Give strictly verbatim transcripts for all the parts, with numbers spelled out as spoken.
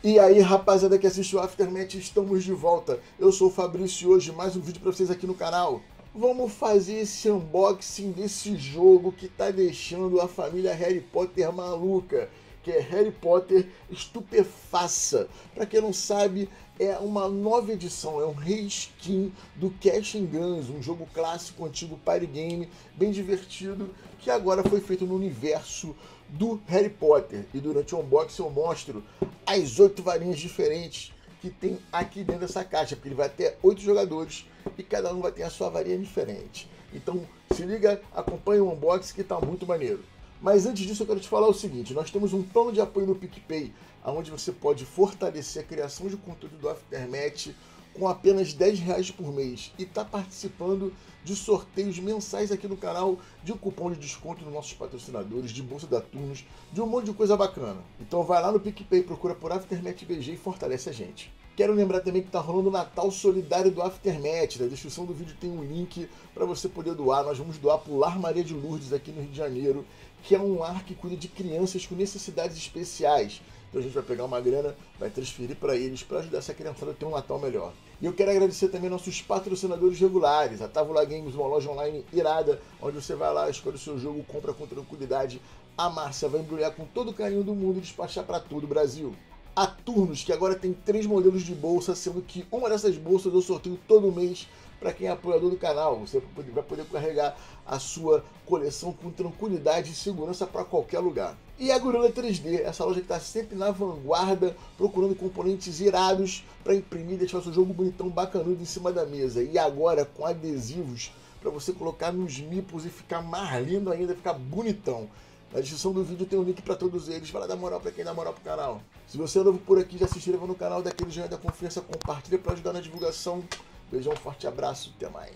E aí, rapaziada que assiste o Aftermath, estamos de volta. Eu sou o Fabrício e hoje mais um vídeo pra vocês aqui no canal. Vamos fazer esse unboxing desse jogo que tá deixando a família Harry Potter maluca, que é Harry Potter Estupefaça. Pra quem não sabe, é uma nova edição, é um reskin do Cash and Guns, um jogo clássico, antigo party game, bem divertido, que agora foi feito no universo do Harry Potter. E durante o unboxing eu mostro as oito varinhas diferentes que tem aqui dentro dessa caixa, porque ele vai ter oito jogadores e cada um vai ter a sua varinha diferente. Então se liga, acompanha o unboxing que tá muito maneiro. Mas antes disso eu quero te falar o seguinte, nós temos um plano de apoio no PicPay, onde você pode fortalecer a criação de conteúdo do Aftermath com apenas dez reais por mês e está participando de sorteios mensais aqui no canal, de um cupom de desconto dos nossos patrocinadores, de bolsa da Turnos, de um monte de coisa bacana. Então vai lá no PicPay, procura por Aftermath B G e fortalece a gente. Quero lembrar também que está rolando o Natal Solidário do Aftermath. Na descrição do vídeo tem um link para você poder doar. Nós vamos doar para o Lar Maria de Lourdes aqui no Rio de Janeiro, que é um lar que cuida de crianças com necessidades especiais. Então a gente vai pegar uma grana, vai transferir para eles, para ajudar essa criançada a ter um Natal melhor. E eu quero agradecer também nossos patrocinadores regulares, a Távola Games, uma loja online irada, onde você vai lá, escolhe o seu jogo, compra com tranquilidade. A Márcia vai embrulhar com todo o carinho do mundo e despachar para todo o Brasil. A Turnos, que agora tem três modelos de bolsa, sendo que uma dessas bolsas eu sorteio todo mês para quem é apoiador do canal. Você vai poder carregar a sua coleção com tranquilidade e segurança para qualquer lugar. E a Gorilla três D, essa loja que está sempre na vanguarda, procurando componentes irados para imprimir e deixar o seu jogo bonitão, bacanudo em cima da mesa. E agora com adesivos para você colocar nos mipos e ficar mais lindo ainda, ficar bonitão. Na descrição do vídeo tem um link para todos eles. Vai lá dar moral para quem dá moral pro canal. Se você é novo por aqui, já se inscreva no canal, daquele joinha da confiança, compartilha para ajudar na divulgação. Beijão, forte abraço, até mais.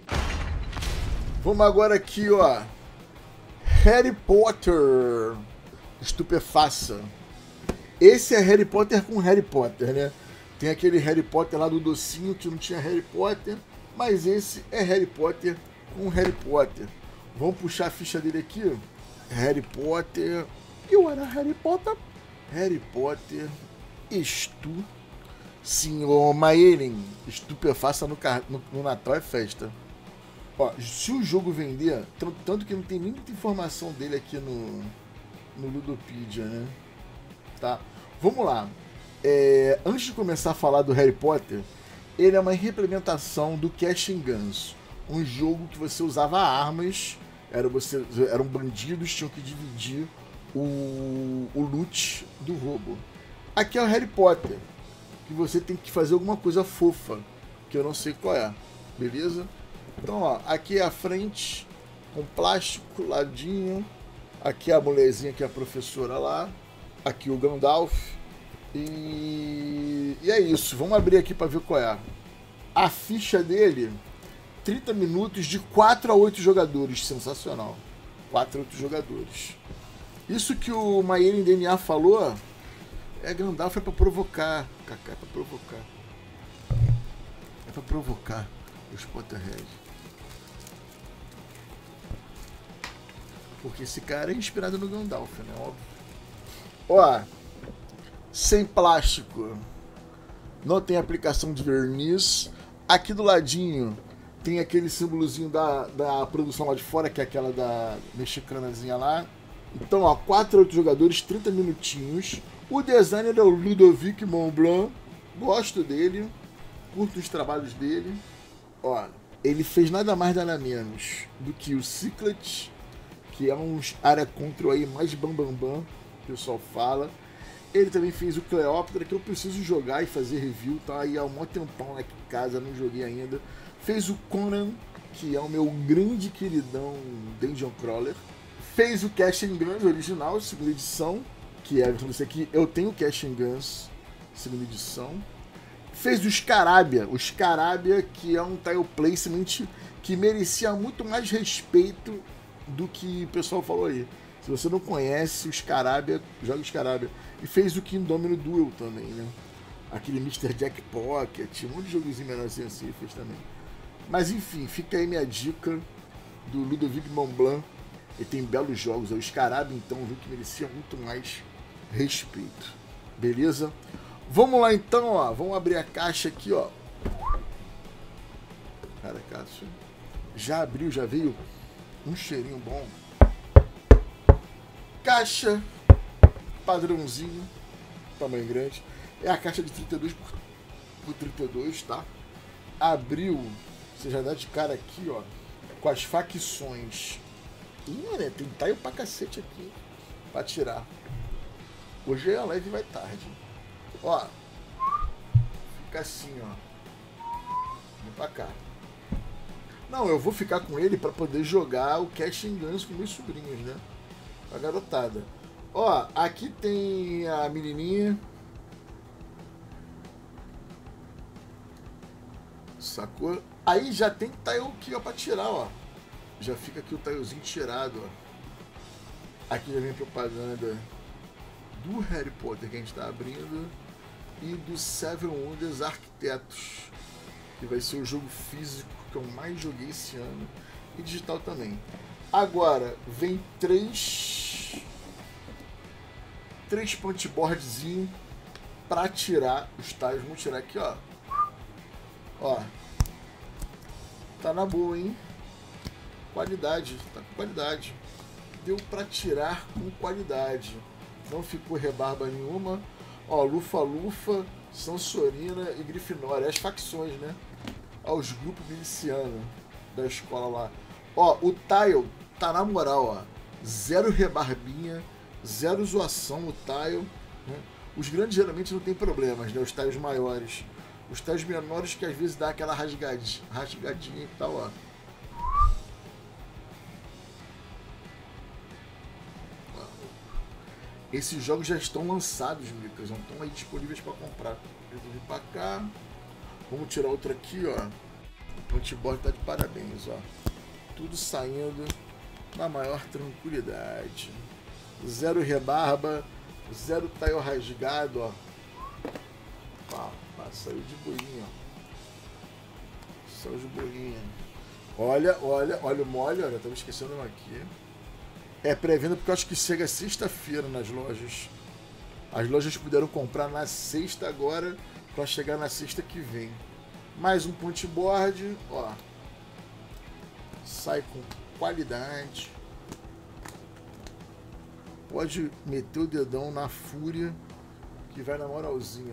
Vamos agora aqui, ó. Harry Potter Estupefaça. Esse é Harry Potter com Harry Potter, né? Tem aquele Harry Potter lá do docinho que não tinha Harry Potter, mas esse é Harry Potter com Harry Potter. Vamos puxar a ficha dele aqui. Harry Potter. Eu era Harry Potter. Harry Potter. Estu. Senhor Maelen. Estupefaça no, no, no Natal é festa. Ó, se o jogo vender, tanto que não tem muita informação dele aqui no, no Ludopedia, né? Tá? Vamos lá. É, antes de começar a falar do Harry Potter, ele é uma reimplementação do Cash and Guns. Um jogo que você usava armas. Era você, eram bandidos, tinham que dividir o, o loot do roubo. Aqui é o Harry Potter, que você tem que fazer alguma coisa fofa, que eu não sei qual é, beleza? Então, ó, aqui é a frente, com plástico, ladinho. Aqui é a mulherzinha, que é a professora lá. Aqui o Gandalf. E, e é isso, vamos abrir aqui para ver qual é. A ficha dele... trinta minutos de quatro a oito jogadores, sensacional. quatro a oito jogadores. Isso que o Maelen D N A falou, é Gandalf, é pra provocar. Kaká, é pra provocar. É pra provocar os Potterhead. Porque esse cara é inspirado no Gandalf, né? Óbvio. Ó, sem plástico. Não tem aplicação de verniz. Aqui do ladinho tem aquele símbolozinho da, da produção lá de fora, que é aquela da mexicanazinha lá. Então, ó, quatro a oito jogadores, trinta minutinhos. O designer é o Ludovic Montblanc. Gosto dele. Curto os trabalhos dele. Ó, ele fez nada mais nada menos do que o Secret, que é uns área control aí mais bambambam, bam, bam, o pessoal fala. Ele também fez o Cleópatra, que eu preciso jogar e fazer review, tá aí há um tempão aqui em casa, não joguei ainda. Fez o Conan, que é o meu grande queridão Dungeon Crawler. Fez o Cash and Guns original, segunda edição, que é isso aqui. Eu tenho o Cash and Guns, segunda edição. Fez o Scarabia, o Scarabia, que é um tile placement que merecia muito mais respeito do que o pessoal falou aí. Se você não conhece o Scarabia, joga o Scarabia. E fez o Kingdomino Duel também, né? Aquele mister Jack Pocket, um monte de jogozinho menorzinho assim fez também. Mas enfim, fica aí minha dica do Ludovic Montblanc. Ele tem belos jogos. O Scarabia, então, viu que merecia muito mais respeito. Beleza? Vamos lá então, ó. Vamos abrir a caixa aqui, ó. Cara, caixa. Já abriu, já veio um cheirinho bom. Caixa padrãozinho, tamanho grande. É a caixa de trinta e dois por trinta e dois, tá? Abriu, você já dá de cara aqui, ó, com as facções. Ih, né? Tem taio pra cacete aqui pra tirar. Hoje é a live vai tarde. Ó, fica assim, ó. Vem pra cá. Não, eu vou ficar com ele pra poder jogar o Cash and Guns com meus sobrinhos, né? A garotada. Ó, aqui tem a menininha. Sacou? Aí já tem taio aqui, ó, pra tirar, ó. Já fica aqui o taiozinho tirado, ó. Aqui já vem propaganda do Harry Potter que a gente tá abrindo e do Seven Wonders Arquitetos, que vai ser o jogo físico que eu mais joguei esse ano, e digital também. Agora vem três três punchboardzinho pra tirar os tiles. Vamos tirar aqui, ó. Ó, tá na boa, hein? Qualidade, tá com qualidade. Deu pra tirar com qualidade. Não ficou rebarba nenhuma. Ó, Lufa-Lufa, Sansorina e Grifinória. As facções, né? Ó, os grupos milicianos da escola lá. Ó, o tile tá na moral, ó. Zero rebarbinha, zero zoação o tile, né? Os grandes geralmente não tem problemas, né? Os tiles maiores. Os tiles menores que às vezes dá aquela rasgadinha, rasgadinha e tal, ó. Esses jogos já estão lançados, Micas, não estão aí disponíveis para comprar. Eu vou vir para cá. Vamos tirar outro aqui, ó. O punchboard tá de parabéns, ó. Tudo saindo na maior tranquilidade. Zero rebarba, zero tile rasgado, ó. Pá, pá, saiu de boinha, ó. Saiu de boinha. Olha, olha, olha o mole, olha, tava esquecendo um aqui. É pré-venda porque eu acho que chega sexta-feira nas lojas. As lojas puderam comprar na sexta agora para chegar na sexta que vem. Mais um punchboard, ó. Sai com qualidade. Pode meter o dedão na fúria que vai na moralzinha,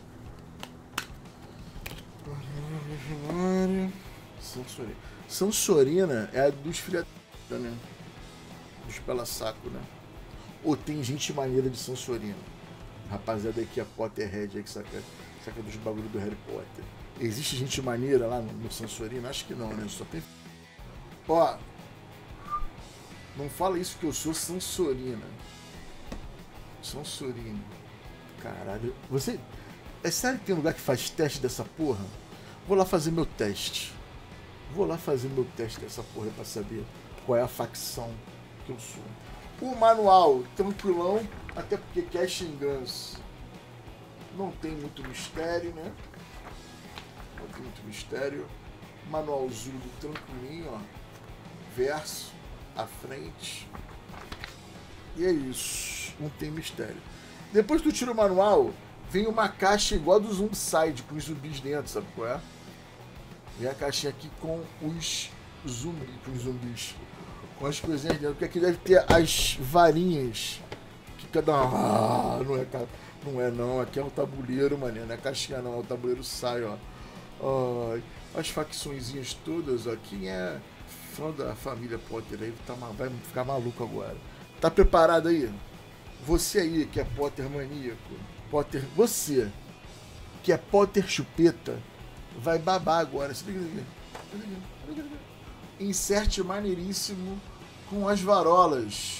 ó. Sansorina. Sansorina é a dos filha da, né? Dos pela saco, né? Ou tem gente maneira de Sansorina. Rapaziada aqui, a Potterhead aí que saca, saca dos bagulho do Harry Potter. Existe gente maneira lá no, no Sansorina? Acho que não, né? Só tem. Ó, não fala isso que eu sou Sansorina. Sansorina. Caralho. Você. É sério que tem um lugar que faz teste dessa porra? Vou lá fazer meu teste. Vou lá fazer meu teste dessa porra pra saber qual é a facção que eu sou. O manual, tranquilão, até porque Cash and Guns não tem muito mistério, né? Não tem muito mistério. Manualzinho tranquilinho, ó. Verso, à frente. E é isso. Não tem mistério. Depois que tu tira o manual, vem uma caixa igual a do Zombicide, com os zumbis dentro, sabe qual é? Vem a caixinha aqui com os zumbis, com os zumbis. Com as coisinhas dentro, porque aqui deve ter as varinhas que cada ah, não é não é não, aqui é um tabuleiro, mané, não é caixinha não, é o tabuleiro sai, ó. Ai, as facçõezinhas todas, ó. Quem é fã da família Potter aí tá, vai ficar maluco agora. Tá preparado aí? Você aí que é Potter maníaco, Potter, você que é Potter chupeta, vai babar agora. Se liga, liga, liga, liga, liga. Inserte maneiríssimo com as varolas.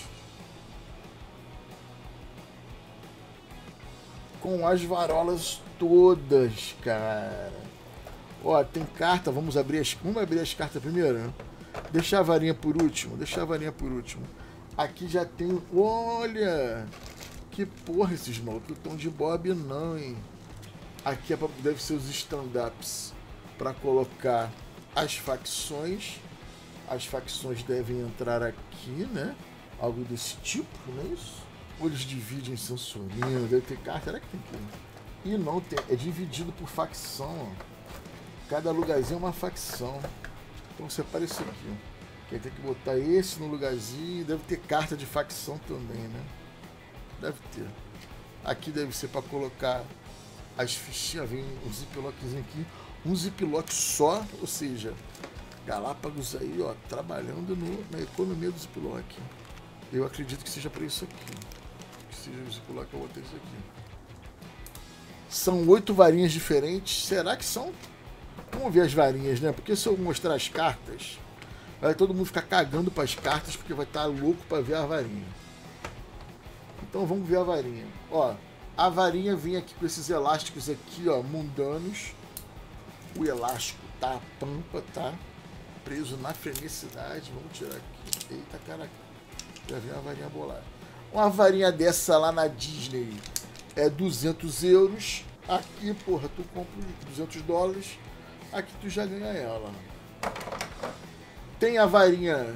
Com as varolas todas, cara. Ó, tem carta, vamos abrir as, vamos abrir as cartas primeiro, né? Deixar a varinha por último, deixar a varinha por último. Aqui já tem, olha, que porra esses malucos estão de bob não, hein? Aqui é pra, deve ser os stand-ups para colocar as facções. As facções devem entrar aqui, né? Algo desse tipo, não é isso? Ou eles dividem em Sansorina, deve ter carta. Será que tem aqui? E não, tem, é dividido por facção. Ó. Cada lugarzinho é uma facção. Então separa isso aqui. Ó. Que tem que botar esse no lugarzinho. Deve ter carta de facção também, né? Deve ter. Aqui deve ser para colocar as fichinhas. Vem um ziplockzinho aqui. Um ziplock só, ou seja, Galápagos aí, ó, trabalhando no, na economia do ziplock. Eu acredito que seja para isso aqui. Que seja o ziplock, eu vou ter isso aqui. São oito varinhas diferentes. Será que são? Vamos ver as varinhas, né? Porque se eu mostrar as cartas, vai todo mundo ficar cagando para as cartas, porque vai estar louco para ver a varinha. Então vamos ver a varinha. Ó, a varinha vem aqui com esses elásticos aqui, ó, mundanos. O elástico tá a pampa, tá? Preso na fenicidade. Vamos tirar aqui. Eita, caraca. Já vem uma varinha bolada. Uma varinha dessa lá na Disney é duzentos euros. Aqui, porra, tu compra duzentos dólares. Aqui tu já ganha ela. Tem a varinha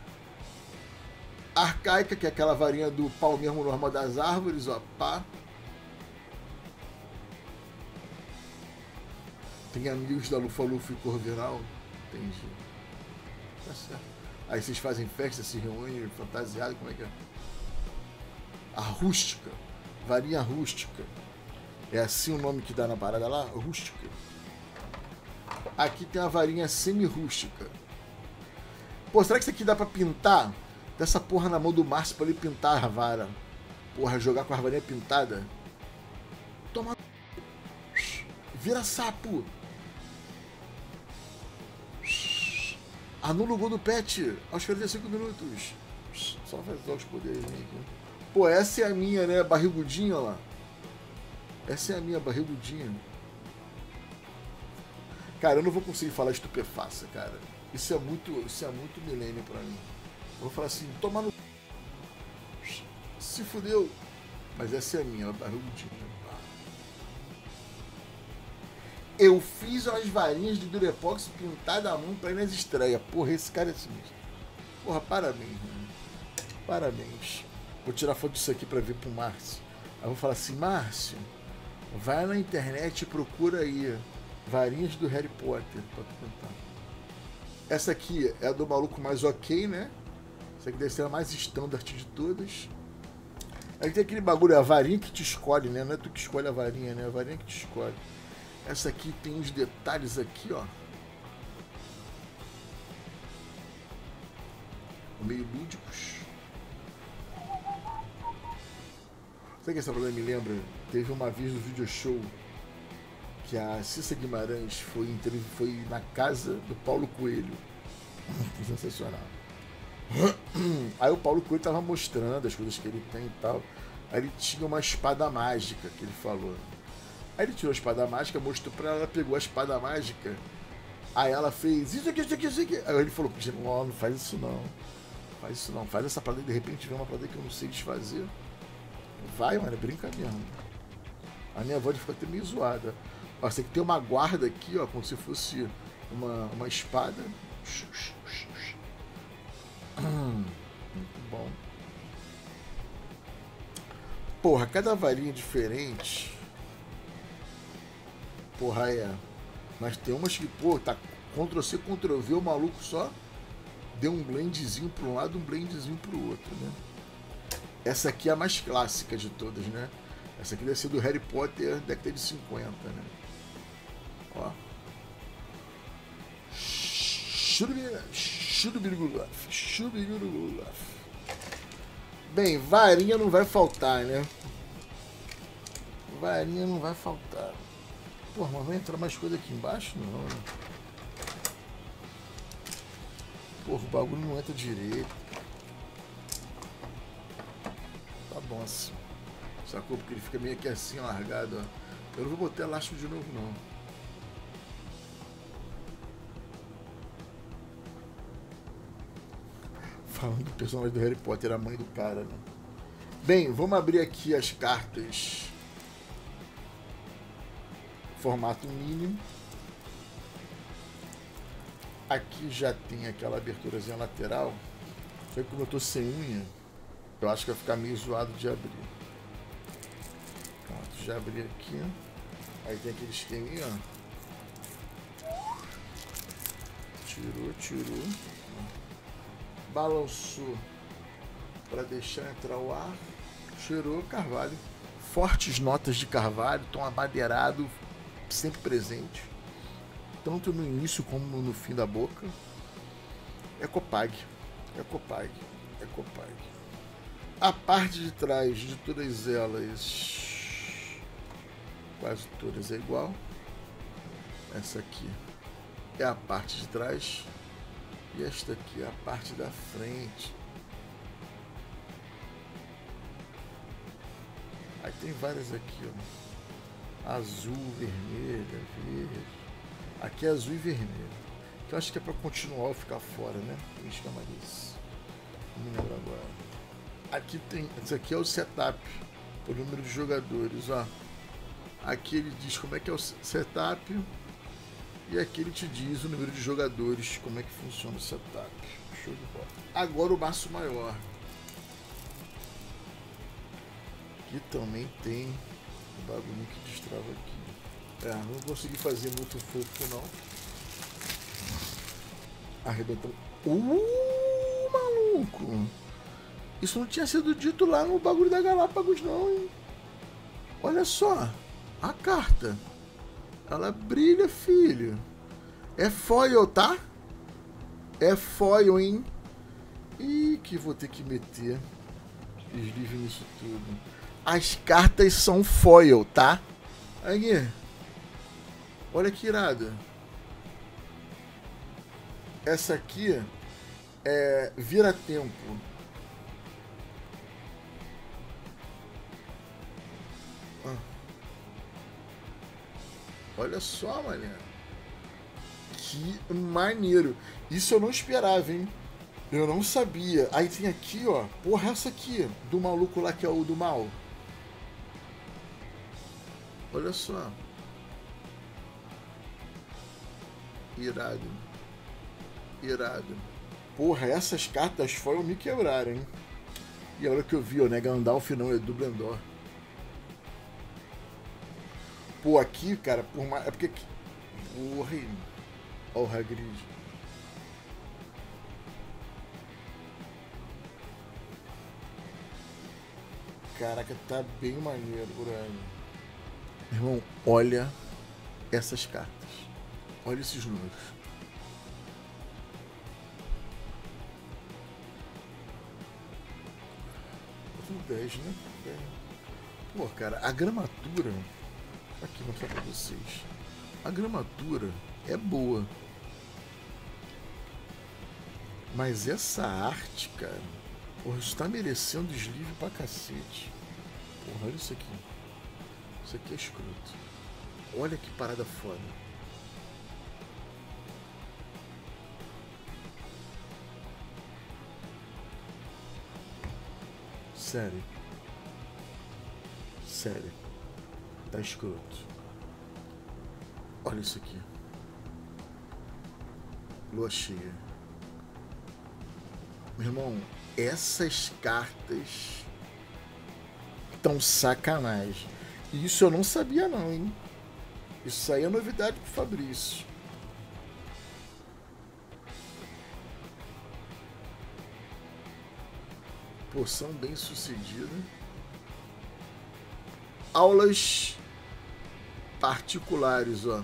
arcaica, que é aquela varinha do pau mesmo normal das árvores, ó, pá. Tem amigos da Lufa-Lufa e Corvinal. Entendi. Tá certo. Aí vocês fazem festa, se reúnem, fantasiado, como é que é? A rústica. Varinha rústica. É assim o nome que dá na parada lá? Rústica. Aqui tem a varinha semi-rústica. Pô, será que isso aqui dá pra pintar? Dessa porra na mão do Márcio pra ele pintar a vara. Porra, jogar com a varinha pintada. Toma. Vira sapo. Anula o gol do Pet aos quarenta e cinco minutos. Só fazer os poderes aqui. Pô, essa é a minha, né? Barrigudinha lá. Essa é a minha barrigudinha. Cara, eu não vou conseguir falar estupefaça, cara. Isso é muito, isso é muito milênio pra mim. Eu vou falar assim, toma no... Se fudeu. Mas essa é a minha, barrigudinha. Eu fiz umas varinhas de Durepox pintada à mão pra ir nas estreias. Porra, esse cara é sinistro. Porra, parabéns, mano. Parabéns. Vou tirar foto disso aqui pra ver pro Márcio. Aí eu vou falar assim, Márcio, vai na internet e procura aí varinhas do Harry Potter pra tu pintar. Essa aqui é a do maluco mais ok, né? Essa aqui deve ser a mais standard de todas. Aí tem aquele bagulho, a varinha que te escolhe, né? Não é tu que escolhe a varinha, né? A varinha que te escolhe. Essa aqui tem uns detalhes aqui, ó. Meio lúdicos. Sabe que essa problema me lembra? Teve uma vez no video show que a Cissa Guimarães foi, foi na casa do Paulo Coelho. Sensacional. Aí o Paulo Coelho tava mostrando as coisas que ele tem e tal. Aí ele tinha uma espada mágica que ele falou. Aí ele tirou a espada mágica, mostrou pra ela, ela pegou a espada mágica. Aí ela fez isso aqui, isso aqui, isso aqui. Aí ele falou, não, não faz isso não. Faz isso não, faz essa parada e de repente vem uma parada que eu não sei desfazer. Vai, mano, brinca mesmo. A minha voz ficou até meio zoada. Ó, você tem que ter uma guarda aqui, ó, como se fosse uma, uma espada. Muito bom. Porra, cada varinha diferente. Porra, é. Mas tem umas que, pô, tá Ctrl C, Ctrl V, o maluco só deu um blendzinho para um lado, um blendzinho para o outro, né? Essa aqui é a mais clássica de todas, né? Essa aqui deve ser do Harry Potter, década de cinquenta, né? Ó. Churubirigulaf, churubirigulaf. Bem, varinha não vai faltar, né? Varinha não vai faltar. Pô, mas vai entrar mais coisa aqui embaixo? Não, né? Porra, o bagulho não entra direito. Tá bom assim. Sacou? Porque ele fica meio que assim, largado, ó. Eu não vou botar elástico de novo, não. Falando do personagem do Harry Potter, a mãe do cara, né? Bem, vamos abrir aqui as cartas. Formato mínimo. Aqui já tem aquela aberturazinha lateral. Só que como eu tô sem unha, eu acho que vai ficar meio zoado de abrir. Pronto, já abri aqui. Aí tem aquele esqueminha, ó. Tirou, tirou. Balançou para deixar entrar o ar. Cheirou, carvalho. Fortes notas de carvalho, tom amadeirado, sempre presente. Tanto no início como no fim da boca. É Copag. É Copag. É Copag. A parte de trás de todas elas, quase todas é igual. Essa aqui é a parte de trás. E esta aqui é a parte da frente. Aí tem várias aqui, ó. Azul, vermelha, verde. Aqui é azul e vermelho. Que eu acho que é para continuar ou ficar fora, né? Tem esquema disso. Não me lembro agora. Aqui tem. Esse aqui é o setup. O número de jogadores, ó. Aqui ele diz como é que é o setup. E aqui ele te diz o número de jogadores, como é que funciona o setup. Show de bola. Agora o maço maior. Aqui também tem o bagulho que destrava aqui. É, não consegui fazer muito fofo não. Arrebentando. Uh, maluco! Isso não tinha sido dito lá no bagulho da Galápagos não, hein? Olha só. A carta. Ela brilha, filho. É foil, tá? É foil, hein? Ih, que vou ter que meter sleeve nisso tudo. As cartas são foil, tá? Aqui. Olha que irada. Essa aqui é vira-tempo. Ah. Olha só, mané. Que maneiro. Isso eu não esperava, hein? Eu não sabia. Aí tem aqui, ó. Porra, essa aqui. Do maluco lá que é o do mal. Olha só. Irado. Irado. Porra, essas cartas foram me quebrar, hein? E a hora que eu vi, ó, né? Gandalf não, é Dublendor. Pô, aqui, cara, por mais... É porque... Porra, aí. Ó o Hagrid. Caraca, tá bem maneiro, Urânio. Irmão, olha essas cartas. Olha esses números. dez, né? dez. Pô, cara, a gramatura... Aqui, vou mostrar pra vocês. A gramatura é boa. Mas essa arte, cara... Porra, isso tá merecendo sleeve pra cacete. Porra, olha isso aqui. Isso aqui é escroto. Olha que parada foda. Sério. Sério. Tá escroto. Olha isso aqui. Lua cheia. Meu irmão, essas cartas tão sacanagem. E isso eu não sabia não, hein? Isso aí é novidade pro Fabrício. Poção bem sucedida. Aulas particulares, ó.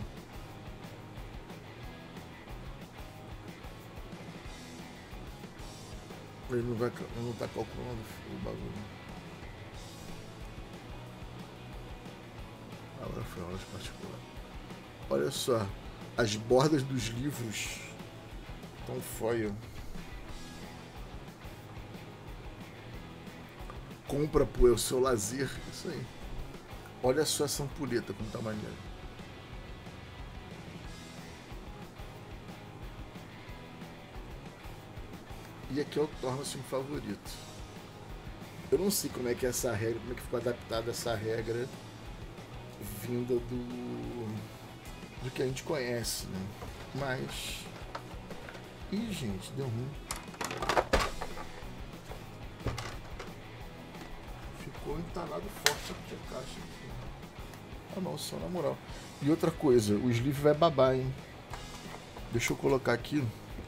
Ele não vai, não tá calculando o bagulho. Agora foi aulas particulares. Olha só, as bordas dos livros estão foil. Compra pro o seu lazer, isso aí. Olha só essa ampulheta como tá maneiro. E aqui é o que torna-se um favorito. Eu não sei como é que é essa regra, como é que ficou adaptada essa regra vinda do do que a gente conhece, né? Mas... Ih, gente, deu ruim. Ficou entalado forte aqui a caixa aqui. Ah não, só na moral. E outra coisa, o sleeve vai babar, hein? Deixa eu colocar aqui.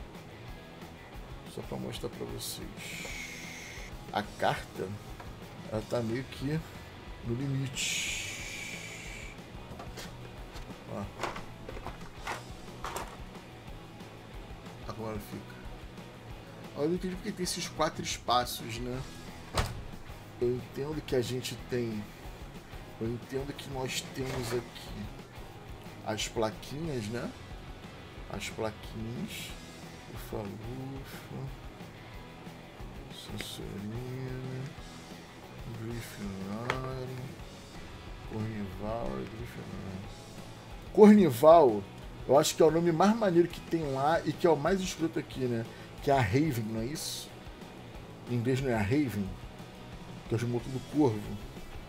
Só pra mostrar pra vocês. A carta, ela tá meio que no limite. Ó. Agora fica. Eu não entendi porque tem esses quatro espaços, né? Eu entendo que a gente tem... Eu entendo que nós temos aqui as plaquinhas, né? As plaquinhas. Ufa, ufa. Sensorina. Grifinória. Cornival e Grifinória. Cornival, eu acho que é o nome mais maneiro que tem lá e que é o mais escrito aqui, né? Que é a Raven, não é isso? Em inglês não é a Raven? Que é o motor do corvo.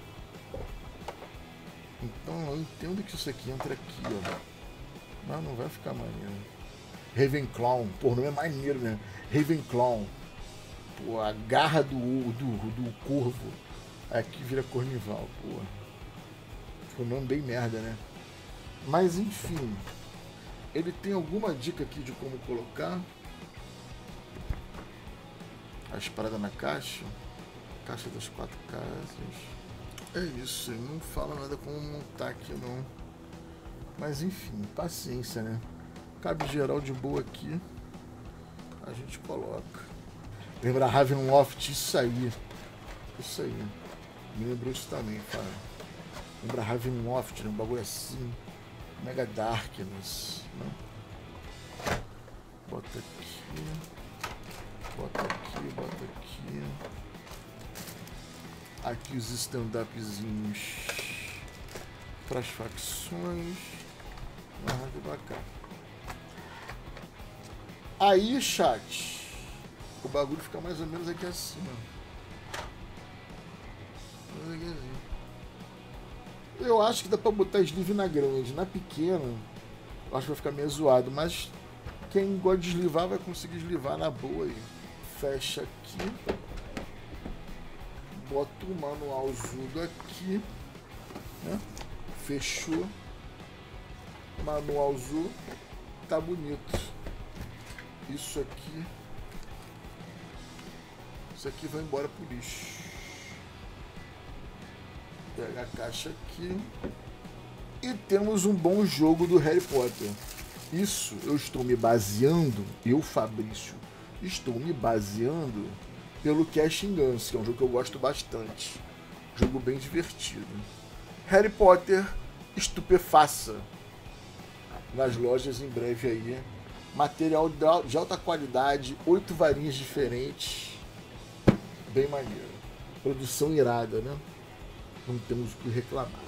Então eu entendo que isso aqui entra aqui, ó. Mas não vai ficar maneiro. Ravenclaw, pô, o nome é maneiro, né? Ravenclaw. Pô, a garra do, do, do corvo. Aqui vira Cornival, pô. Ficou um nome bem merda, né? Mas enfim. Ele tem alguma dica aqui de como colocar as paradas na caixa? Caixa das quatro casas. É isso, ele não fala nada como montar aqui não. Mas enfim, paciência, né? Cabe geral de boa aqui. A gente coloca. Lembra Ravenloft, isso aí. Isso aí. Me lembrou isso também, cara. Lembra Ravenloft, né? Um bagulho assim. Mega Darkness. Não? Bota aqui. Bota aqui, bota aqui. Aqui os stand-upzinhos para as facções. Arranca pra cá. Aí, chat, o bagulho fica mais ou menos aqui acima. Mais aqui assim. Eu acho que dá pra botar sleeve na grande. Na pequena, eu acho que vai ficar meio zoado. Mas quem gosta de eslivar vai conseguir eslivar na boa aí. Fecha aqui. Bota o manualzudo aqui, né? Fechou. Manualzudo. Tá bonito. Isso aqui. Isso aqui vai embora pro lixo. Pega a caixa aqui. E temos um bom jogo do Harry Potter. Isso eu estou me baseando, eu, Fabrício, estou me baseando pelo Cash and Guns, que é um jogo que eu gosto bastante. Jogo bem divertido. Harry Potter estupefaça nas lojas em breve aí. Material de alta qualidade, oito varinhas diferentes. Bem maneiro. Produção irada, né? Não temos o que reclamar.